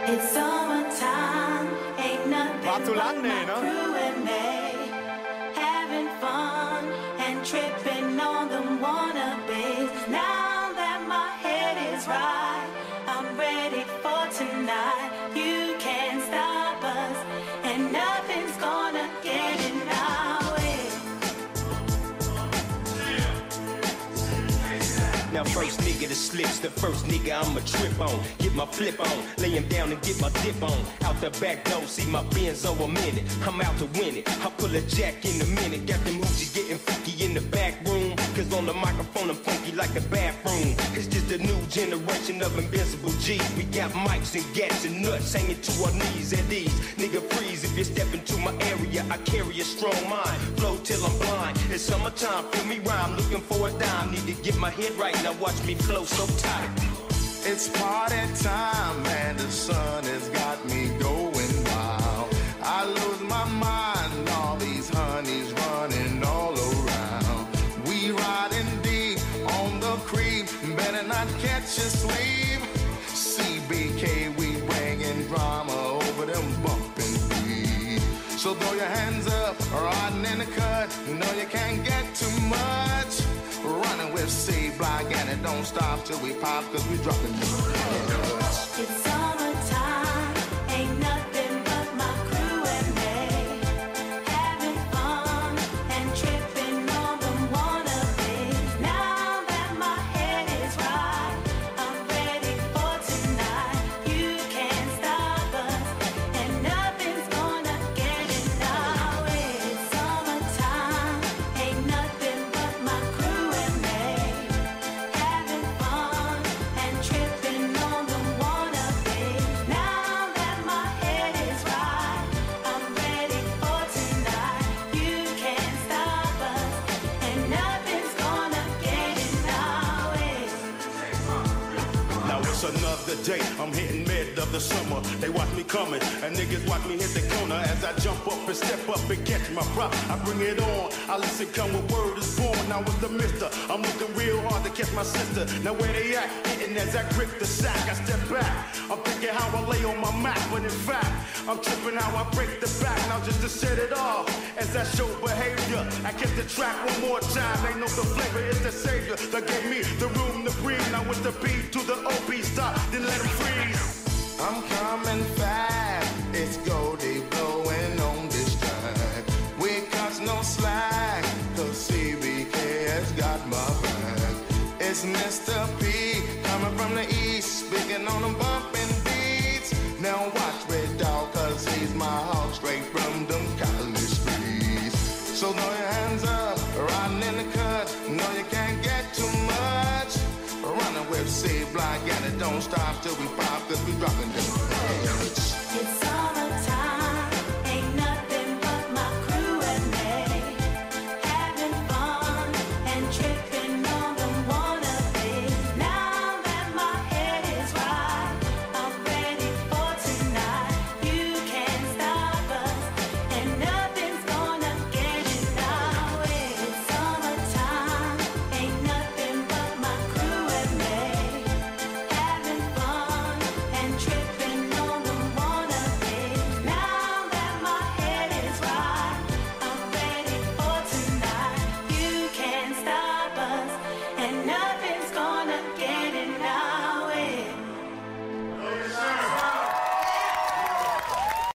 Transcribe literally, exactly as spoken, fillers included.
It's summertime, ain't nothing but my crew and me having fun and tripping on them wannabes. Now that my head is right, I'm ready for tonight. You can't stop us, and nothing's gonna get in our way. Now first nigga that slips, the first nigga I'ma trip on. Get my flip on, lay him down and get my dip on. Out the back door, see my Benz over a minute. I'm out to win it, I pull a jack in a minute. Got them hoochies getting funky in the back room. Cause on the microphone I'm funky like the bathroom. It's just a new generation of invincible G's. We got mics and gats and nuts hanging to our knees at ease. Nigga freeze if you step into my area. I carry a strong mind, flow till I'm blind. It's summertime, feel me rhyme, looking for a dime. Need to get my head right, now watch me flow so tight. It's party time and the sun has got me going wild. I lose my mind, all these honeys running all around. We riding deep on the creep, better not catch a sleep. C B K, we bringing drama over them bumping beats. So throw your hands up, riding in the cut, no you can't get too much. Running with C-Block and it don't stop till we pop, cause we dropping new hits. It's summertime, ain't nothing but my crew and me having fun and tripping on them wannabes. Now that my head is right, I'm ready for tonight. You can't stop us, and nothing's gonna get in our way. It's summertime, ain't nothing but my crew and me having fun and tripping on them wannabes. Now that my head is right, I'm ready for tonight. You can't stop us, and nothing's gonna get in our way. Now it's another day, I'm hitting mid of the summer. They watch me coming, and niggas watch me hit the corner. As I jump up and step up and catch my prop, I bring it on. I listen, come with word is born. Now with the mister, I'm looking real hard to catch my sister. Now where they at? Hitting as I grip the sack, I step back. I'm thinking how I lay on my map, but in fact, I'm tripping how I break the back. Now just to set it off, as I show behavior, I get the track one more time. They know the flavor is the savior that gave me the room to breathe. Now with the beat to the O B stop, then let them freeze. I'm coming fast, it's Goldie blowing on this track. We got no slack, cause C B K has got my back. It's Mister P coming from the east, speaking on them bumping beats. Now watch Red Dog, cause he's my hog straight from them college streets. So throw your hands up, riding in the cut, no you can't get too much. Running with C-Block and it don't stop till we pop, cause we dropping them.